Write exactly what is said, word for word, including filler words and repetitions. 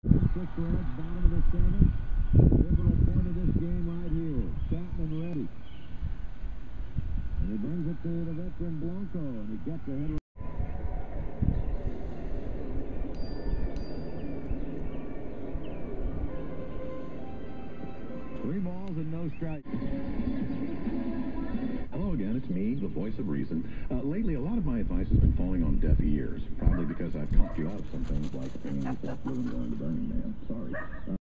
Six Reds, bottom of the seventh. Pivotal point of this game right here. Chapman ready. And he brings it to the veteran Blanco, and he gets ahead. Three balls and no strikes. Hello again, it's me, the voice of reason. Uh, lately, a lot of my advice has been falling on deaf ears, probably because I've talked you out of some things like, living going to Burning Man. Sorry. Uh,